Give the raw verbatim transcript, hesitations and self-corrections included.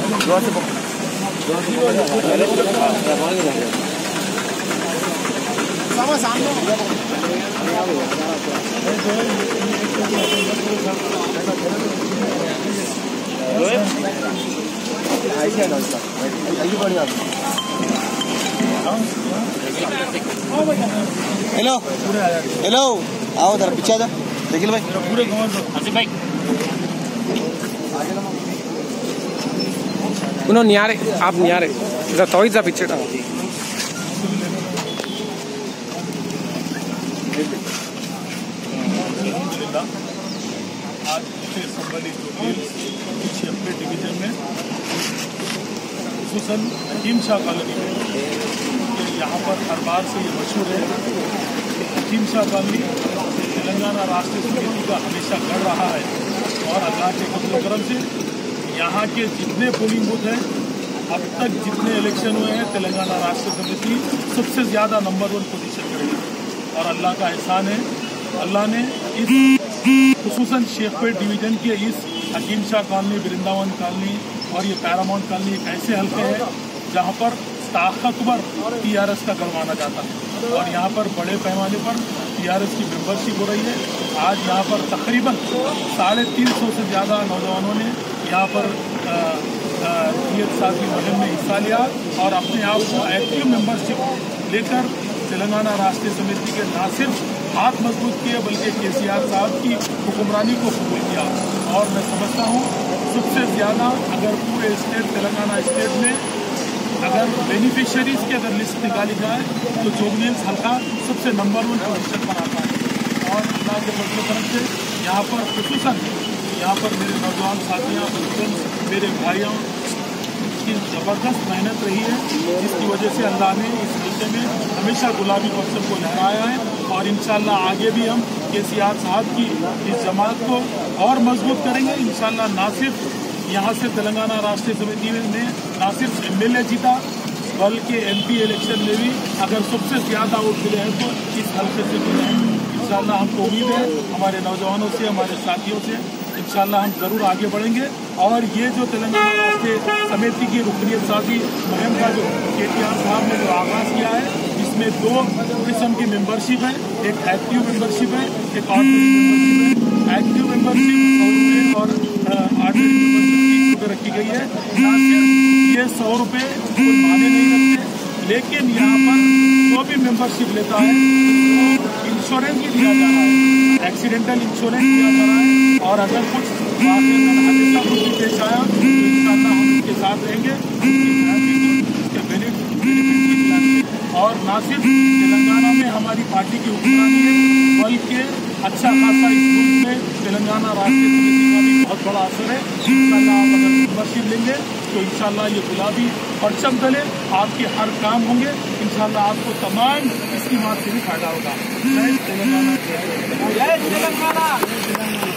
Hello hello आओ जरा पीछे आ जा देखिए भाई पूरे आसिफ भाई उन्होंने नहीं आ रहे आप नहीं आ रहे इधर तो इधर पीछे था आज से संबंधित छियानवे डिवीजन में खुसूसन हकीम शाह कॉलोनी में यहाँ पर हर बार से ये मशहूर है। हकीम शाह कॉलोनी तेलंगाना राष्ट्रीय समिति का हमेशा गढ़ रहा है और अल्लाह के फजल करम से यहाँ के जितने पोलिंग बूथ हैं अब तक जितने इलेक्शन हुए हैं तेलंगाना राष्ट्रीय समिति सबसे ज़्यादा नंबर वन पोजीशन करेगी और अल्लाह का एहसान है। अल्लाह ने इस खुसूसन शेखपेट डिवीजन के इस हकीम शाह कॉलोनी, वृंदावन कॉलोनी और ये पैरामाउंट कॉलोनी एक ऐसे हल्के हैं जहाँ पर ताकतवर टीआरएस का गढ़ माना जाता है और यहाँ पर बड़े पैमाने पर टीआरएस की मेंबरशिप हो रही है। आज यहाँ पर तकरीबन साढ़े तीन सौ से ज़्यादा नौजवानों ने यहाँ पर नियत साथी मुहिम में हिस्सा लिया और अपने आप को एक्टिव मेंबरशिप लेकर तेलंगाना राष्ट्रीय समिति के न सिर्फ हाथ मजबूत किए बल्कि केसीआर साहब की हुक्मरानी को कबूल किया। और मैं समझता हूँ सबसे ज़्यादा अगर पूरे स्टेट तेलंगाना स्टेट में अगर बेनिफिशियरीज की अगर लिस्ट निकाली जाए तो जोगनेल्स हल्का सबसे नंबर वन पोजीशन पर आता है। और अल्लाह के फजल करम से यहाँ पर खुसूसन यहाँ पर मेरे नौजवान साथियाँ मेरे भाइयों की ज़बरदस्त मेहनत रही है जिसकी वजह से अल्लाह ने इस हल्के में हमेशा गुलाबी मकसद को लहराया है और इंशाअल्लाह आगे भी हम केसीआर साहब की इस जमात को और मजबूत करेंगे। इंशाअल्लाह ना सिर्फ यहाँ से तेलंगाना राष्ट्रीय समिति ने ना सिर्फ एमएलए जीता बल्कि एमपी इलेक्शन में भी अगर सबसे ज़्यादा वोट मिले हैं तो इस हल्के से मिले हैं। इंशाअल्लाह हमको उम्मीद है हमारे नौजवानों से, हमारे साथियों से इंशाअल्लाह हम ज़रूर आगे बढ़ेंगे। और ये जो तेलंगाना राष्ट्रीय समिति की रुकनियत साथी मुहिम का जो केटीआर साहब ने जो आगाज़ किया है इसमें दो किस्म की मेंबरशिप है, एक एक्टिव मेंबरशिप है, एक ऑर्डिनरी मेंबरशिप है। एक्टिव मेंबरशिप सौ रुपये और ऑर्डिनरी मेंबरशिप तीस रुपये रखी गई है। ना सिर्फ ये सौ रुपये कोई माने नहीं रखते लेकिन यहाँ पर जो भी मेंबरशिप लेता है इंश्योरेंस भी दिया जा रहा है, एक्सीडेंटल इंश्योरेंस दिया जा रहा है और अगर कुछ हादसा कुछ भी पेश आया तो इंशाअल्लाह हम इसके साथ रहेंगे, उसके बेनिफिट दिलाएंगे। और ना सिर्फ तेलंगाना में हमारी पार्टी की हुक्मरानी है बल्कि अच्छा खासा इस मुल्क में तेलंगाना राष्ट्रीय समिति का भी बहुत बड़ा असर है। इंशाअल्लाह आप अगर मेंबरशिप लेंगे तो इंशाअल्लाह ये गुलाबी परचम तले आपके हर काम होंगे। इंशाअल्लाह आपको तमाम स्कीमात से भी फायदा होगा। जय तेलंगाना, जय तेलंगाना।